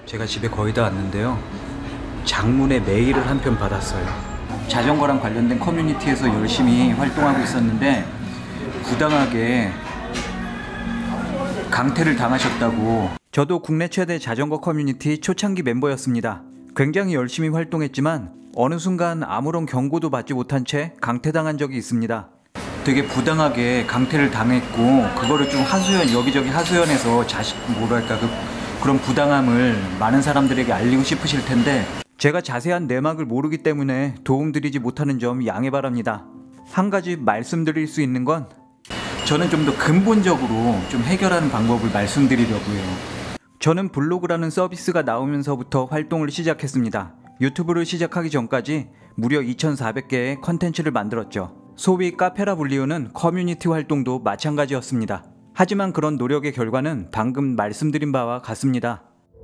제가 집에 거의 다 왔는데요. 장문의 메일을 한 편 받았어요. 자전거랑 관련된 커뮤니티에서 열심히 활동하고 있었는데 부당하게 강퇴를 당하셨다고. 저도 국내 최대 자전거 커뮤니티 초창기 멤버였습니다. 굉장히 열심히 활동했지만 어느 순간 아무런 경고도 받지 못한 채 강퇴당한 적이 있습니다. 되게 부당하게 강퇴를 당했고 그거를 좀 여기저기 하소연해서 그런 부당함을 많은 사람들에게 알리고 싶으실 텐데 제가 자세한 내막을 모르기 때문에 도움드리지 못하는 점 양해 바랍니다. 한 가지 말씀드릴 수 있는 건 저는 좀 더 근본적으로 좀 해결하는 방법을 말씀드리려고요. 저는 블로그라는 서비스가 나오면서부터 활동을 시작했습니다. 유튜브를 시작하기 전까지 무려 2,400개의 컨텐츠를 만들었죠. 소위 카페라 불리우는 커뮤니티 활동도 마찬가지였습니다. 하지만 그런 노력의 결과는 방금 말씀드린 바와 같습니다.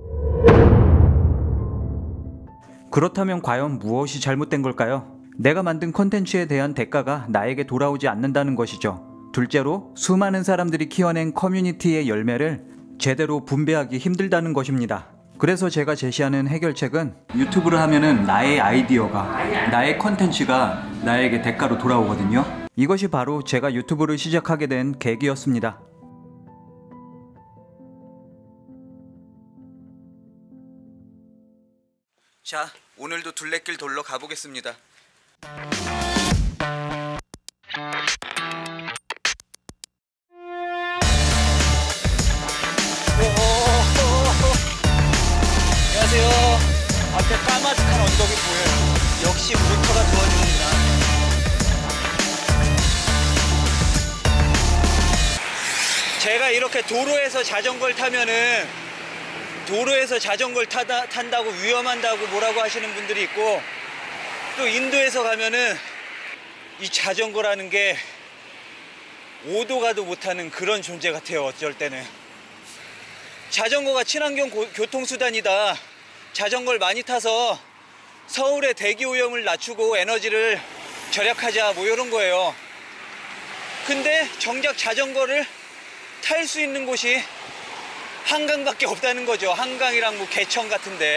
그렇다면 과연 무엇이 잘못된 걸까요? 내가 만든 컨텐츠에 대한 대가가 나에게 돌아오지 않는다는 것이죠. 둘째로 수많은 사람들이 키워낸 커뮤니티의 열매를 제대로 분배하기 힘들다는 것입니다. 그래서 제가 제시하는 해결책은 유튜브를 하면은 나의 아이디어가, 나의 컨텐츠가 나에게 대가로 돌아오거든요. 이것이 바로 제가 유튜브를 시작하게 된 계기였습니다. 자, 오늘도 둘레길 돌러 가보겠습니다. 안녕하세요. 앞에 까마득한 언덕이 보여요. 역시 모터가 도와줍니다. 제가 이렇게 도로에서 자전거를 타면은 도로에서 자전거를 탄다고 위험한다고 뭐라고 하시는 분들이 있고, 또 인도에서 가면은 이 자전거라는 게 오도 가도 못하는 그런 존재 같아요. 어쩔 때는 자전거가 친환경 교통수단이다, 자전거를 많이 타서 서울의 대기오염을 낮추고 에너지를 절약하자, 뭐 이런 거예요. 근데 정작 자전거를 탈 수 있는 곳이 한강밖에 없다는 거죠. 한강이랑 뭐 개천 같은데.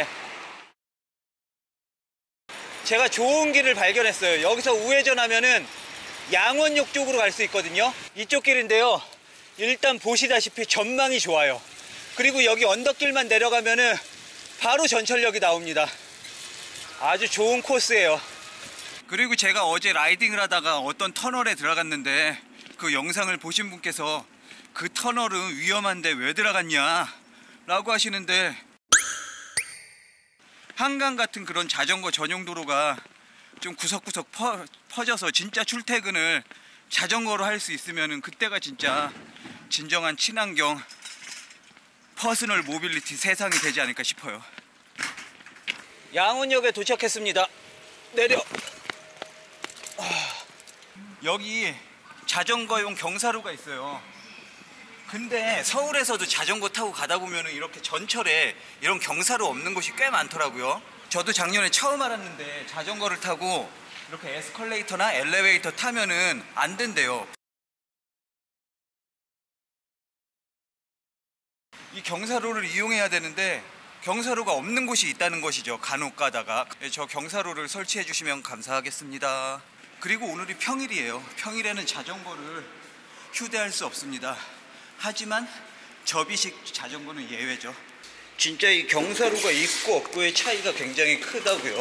제가 좋은 길을 발견했어요. 여기서 우회전하면은 양원역 쪽으로 갈 수 있거든요. 이쪽 길인데요, 일단 보시다시피 전망이 좋아요. 그리고 여기 언덕길만 내려가면은 바로 전철역이 나옵니다. 아주 좋은 코스예요. 그리고 제가 어제 라이딩을 하다가 어떤 터널에 들어갔는데 그 영상을 보신 분께서 그 터널은 위험한데 왜 들어갔냐 라고 하시는데, 한강 같은 그런 자전거 전용 도로가 좀 구석구석 퍼져서 진짜 출퇴근을 자전거로 할 수 있으면 그때가 진짜 진정한 친환경 퍼스널 모빌리티 세상이 되지 않을까 싶어요. 양원역에 도착했습니다. 내려. 여기 자전거용 경사로가 있어요. 근데 서울에서도 자전거 타고 가다 보면은 이렇게 전철에 이런 경사로 없는 곳이 꽤 많더라고요. 저도 작년에 처음 알았는데 자전거를 타고 이렇게 에스컬레이터나 엘리베이터 타면은 안 된대요. 이 경사로를 이용해야 되는데 경사로가 없는 곳이 있다는 것이죠. 간혹 가다가. 저 경사로를 설치해 주시면 감사하겠습니다. 그리고 오늘이 평일이에요. 평일에는 자전거를 휴대할 수 없습니다. 하지만 접이식 자전거는 예외죠. 진짜 이 경사로가 있고 없고의 차이가 굉장히 크다고요.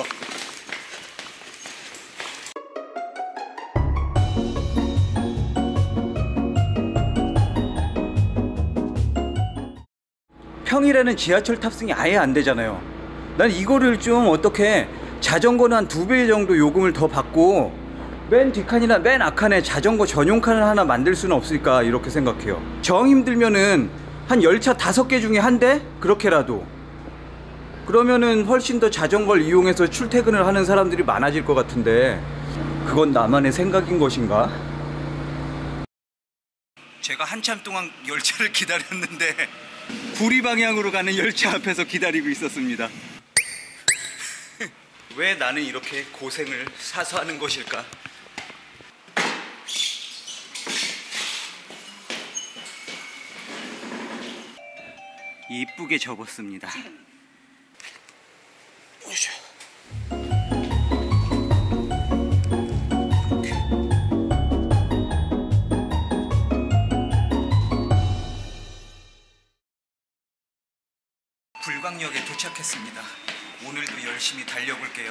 평일에는 지하철 탑승이 아예 안 되잖아요. 난 이거를 좀 어떻게 자전거는 한 2배 정도 요금을 더 받고 맨 뒷칸이나 맨 앞칸에 자전거 전용 칸을 하나 만들 수는 없을까 이렇게 생각해요. 정 힘들면은 한 열차 5개 중에 한 대? 그렇게라도. 그러면은 훨씬 더 자전거를 이용해서 출퇴근을 하는 사람들이 많아질 것 같은데 그건 나만의 생각인 것인가? 제가 한참 동안 열차를 기다렸는데 구리 방향으로 가는 열차 앞에서 기다리고 있었습니다. 왜 나는 이렇게 고생을 사서 하는 것일까? 이쁘게 접었습니다. 오이씨. 불광역에 도착했습니다. 오늘도 열심히 달려볼게요.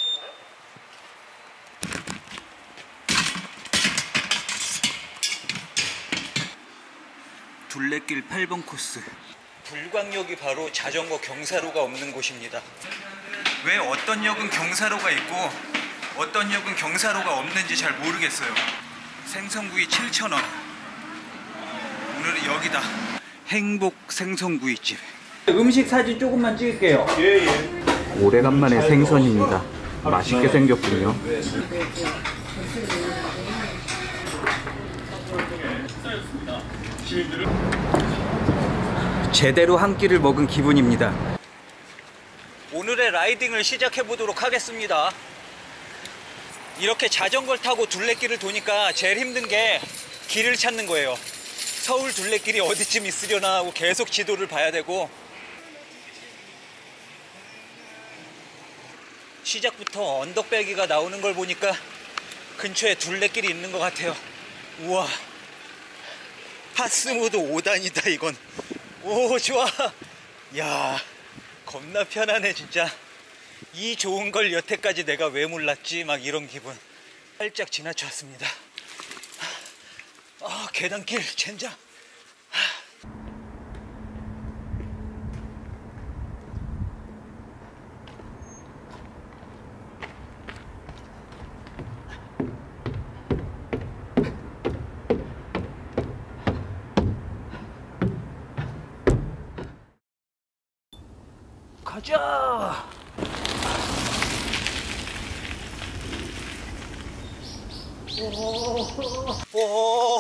둘레길 8번 코스. 불광역이 바로 자전거 경사로가 없는 곳입니다. 왜 어떤 역은 경사로가 있고 어떤 역은 경사로가 없는지 잘 모르겠어요. 생선구이 7,000원. 오늘은 여기다. 행복 생선구이집. 음식 사진 조금만 찍을게요. 예. 오래간만에 생선입니다. 맛있게 생겼군요. 제대로 한 끼를 먹은 기분입니다. 오늘의 라이딩을 시작해 보도록 하겠습니다. 이렇게 자전거를 타고 둘레길을 도니까 제일 힘든 게 길을 찾는 거예요. 서울 둘레길이 어디쯤 있으려나 하고 계속 지도를 봐야 되고, 시작부터 언덕배기가 나오는 걸 보니까 근처에 둘레길이 있는 것 같아요. 우와, 파스모드 5단이다 이건. 오, 좋아. 야, 겁나 편하네 진짜. 이 좋은 걸 여태까지 내가 왜 몰랐지, 막 이런 기분. 살짝 지나쳤습니다. 아, 계단길 젠장. 가자. 오.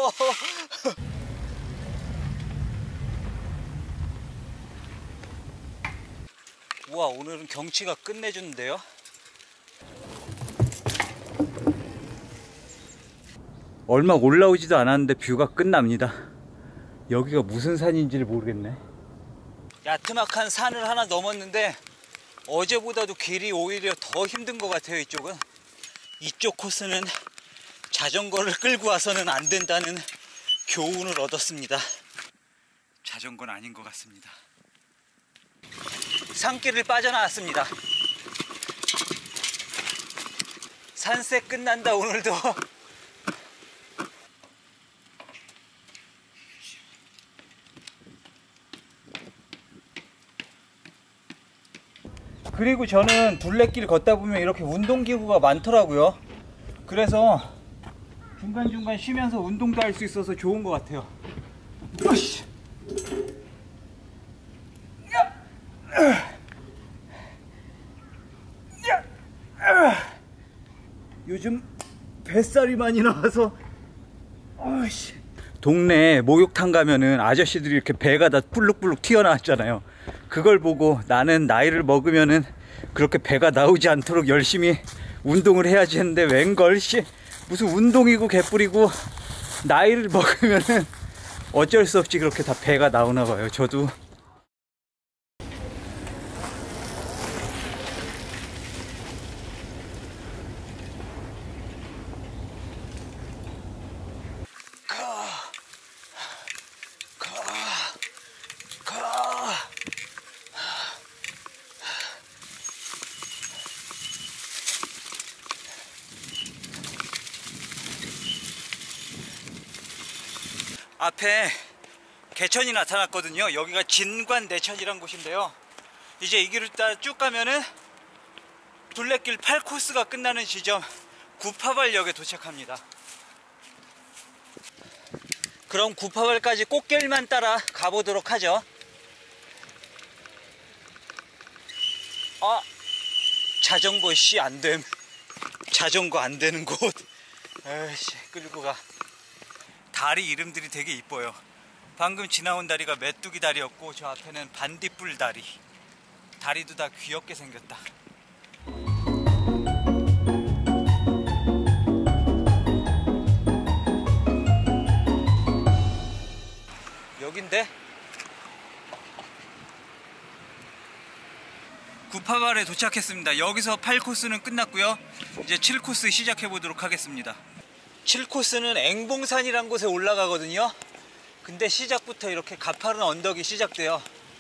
우와, 오늘은 경치가 끝내주는데요. 얼마 올라오지도 않았는데 뷰가 끝납니다. 여기가 무슨 산인지를 모르겠네. 야트막한 산을 하나 넘었는데 어제보다도 길이 오히려 더 힘든 것 같아요. 이쪽 코스는 자전거를 끌고 와서는 안 된다는 교훈을 얻었습니다. 자전거는 아닌 것 같습니다. 산길을 빠져나왔습니다. 산세 끝난다 오늘도. 그리고 저는 둘레길 걷다 보면 이렇게 운동기구가 많더라고요. 그래서 중간중간 쉬면서 운동도 할 수 있어서 좋은 것 같아요. 으쌰. 요즘 뱃살이 많이 나와서 동네 목욕탕 가면은 아저씨들이 이렇게 배가 다 불룩불룩 튀어나왔잖아요. 그걸 보고 나는 나이를 먹으면은 그렇게 배가 나오지 않도록 열심히 운동을 해야지 했는데, 웬걸 무슨 운동이고 개뿔이고, 나이를 먹으면은 어쩔 수 없이 그렇게 다 배가 나오나 봐요. 저도. 앞에 개천이 나타났거든요. 여기가 진관내천이란 곳인데요. 이제 이 길을 따라 쭉 가면은 둘레길 8코스가 끝나는 지점 구파발역에 도착합니다. 그럼 구파발까지 꽃길만 따라 가보도록 하죠. 아, 자전거 안됨. 자전거 안 되는 곳. 에이씨, 끌고 가. 다리 이름들이 되게 이뻐요. 방금 지나온 다리가 메뚜기 다리였고, 저 앞에는 반딧불 다리. 다리도 다 귀엽게 생겼다. 여긴데? 구파발에 도착했습니다. 여기서 8코스는 끝났고요. 이제 7코스 시작해 보도록 하겠습니다. 7코스는 앵봉산이란 곳에 올라가거든요. 근데 시작부터 이렇게 가파른 언덕이 시작돼요.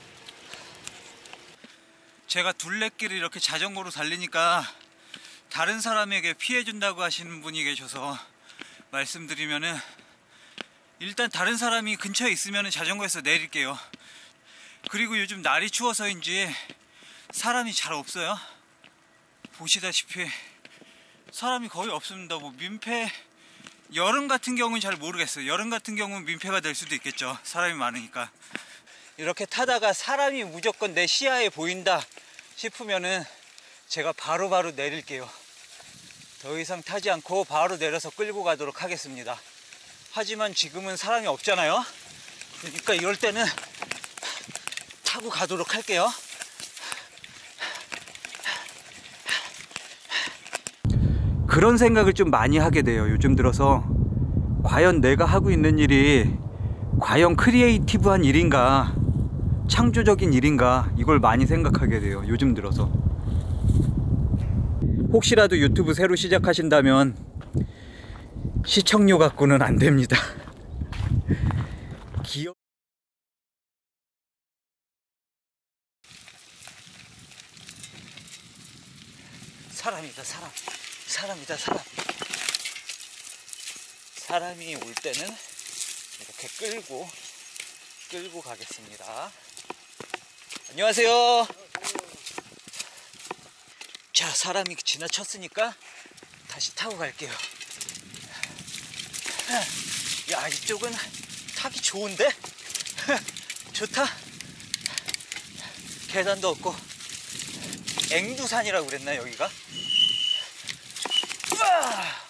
제가 둘레길을 이렇게 자전거로 달리니까 다른 사람에게 피해 준다고 하시는 분이 계셔서 말씀드리면은, 일단 다른 사람이 근처에 있으면 자전거에서 내릴게요. 그리고 요즘 날이 추워서인지 사람이 잘 없어요. 보시다시피 사람이 거의 없습니다. 뭐 민폐, 여름 같은 경우는 잘 모르겠어요. 여름 같은 경우는 민폐가 될 수도 있겠죠. 사람이 많으니까. 이렇게 타다가 사람이 무조건 내 시야에 보인다 싶으면은 제가 바로바로 내릴게요. 더 이상 타지 않고 바로 내려서 끌고 가도록 하겠습니다. 하지만 지금은 사람이 없잖아요. 그러니까 이럴 때는 타고 가도록 할게요. 그런 생각을 좀 많이 하게 돼요. 요즘 들어서 과연 내가 하고 있는 일이 과연 크리에이티브한 일인가, 창조적인 일인가, 이걸 많이 생각하게 돼요. 요즘 들어서. 혹시라도 유튜브 새로 시작하신다면 시청료 갖고는 안 됩니다. 사람이다, 사람. 사람이다, 사람. 사람이 올 때는 이렇게 끌고 가겠습니다. 안녕하세요. 자, 사람이 지나쳤으니까 다시 타고 갈게요. 야, 이쪽은 타기 좋은데? 좋다. 계단도 없고. 앵두산이라고 그랬나, 여기가? 우와!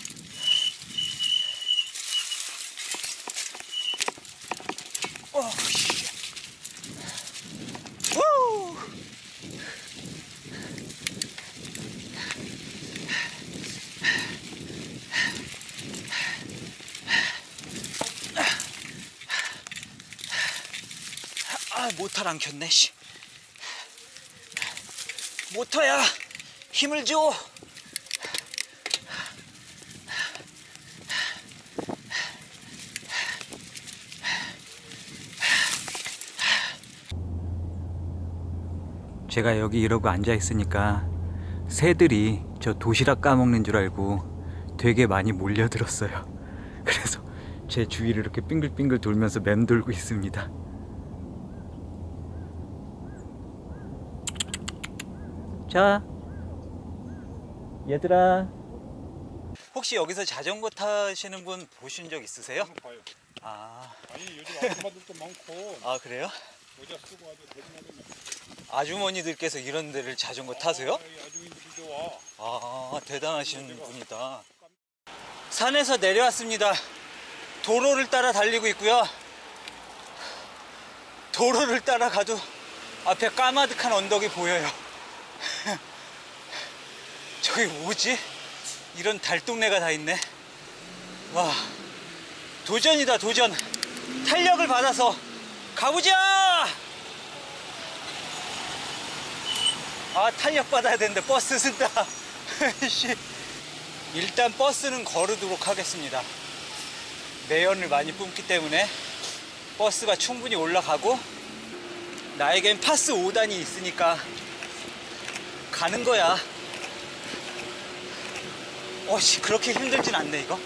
우! 모터를 안 켰네. 씨. 모터야, 힘을 줘. 제가 여기 이러고 앉아 있으니까 새들이 저 도시락 까먹는 줄 알고 되게 많이 몰려들었어요. 그래서 제 주위를 이렇게 빙글빙글 돌면서 맴돌고 있습니다. 자, 얘들아. 혹시 여기서 자전거 타시는 분 보신 적 있으세요? 봐요. 아니, 요즘 아줌마들도 많고. 아, 그래요? 모자 쓰고 아주 대단하게. 아주머니들께서 이런 데를 자전거 타세요? 아주머니들이 좋아. 대단하신 분이다. 산에서 내려왔습니다. 도로를 따라 달리고 있고요. 도로를 따라가도 앞에 까마득한 언덕이 보여요. 저기 뭐지? 이런 달동네가 다 있네. 와, 도전이다, 도전. 탄력을 받아서 가보자. 탄력 받아야 되는데 버스 쓴다. 일단 버스는 거르도록 하겠습니다. 매연을 많이 뿜기 때문에 버스가 충분히 올라가고, 나에겐 파스 5단이 있으니까 가는 거야. 그렇게 힘들진 않네, 이거.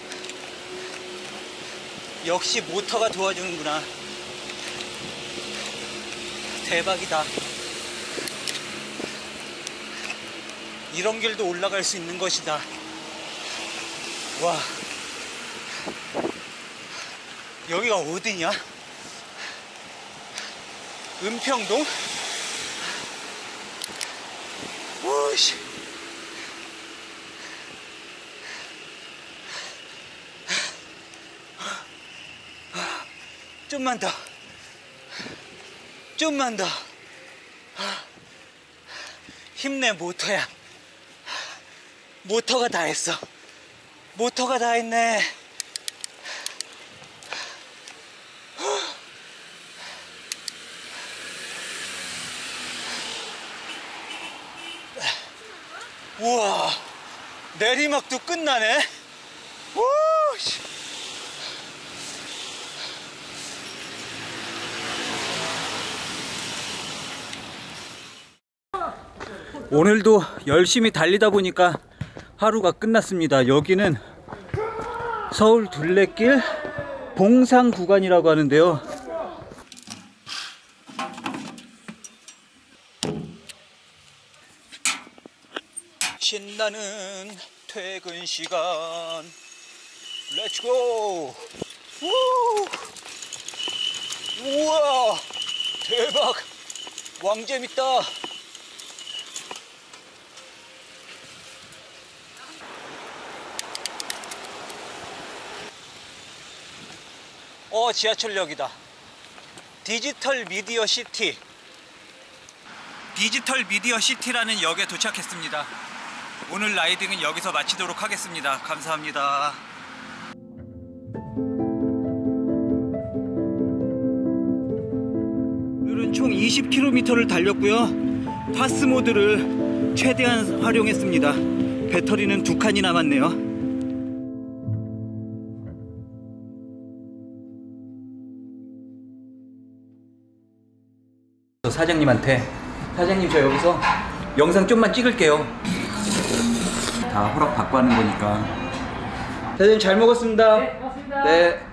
역시 모터가 도와주는구나. 대박이다. 이런 길도 올라갈 수 있는 것이다. 와, 여기가 어디냐? 은평동? 오씨. 좀만 더. 좀만 더. 힘내, 모터야. 모터가 다 했어. 모터가 다 했네. 우와, 내리막도 끝나네. 우, 씨. 오늘도 열심히 달리다 보니까 하루가 끝났습니다. 여기는 서울 둘레길 봉상 구간이라고 하는데요. 신나는 퇴근 시간. 렛츠고. 우와, 대박. 왕재밌다. 지하철역이다. 디지털 미디어 시티. 디지털 미디어 시티라는 역에 도착했습니다. 오늘 라이딩은 여기서 마치도록 하겠습니다. 감사합니다. 오늘은 총 20km를 달렸고요. 파스 모드를 최대한 활용했습니다. 배터리는 2칸이 남았네요. 사장님한테, 사장님 저 여기서 영상 좀만 찍을게요. 다 허락 받고 하는 거니까. 사장님 잘 먹었습니다. 네, 고맙습니다. 네.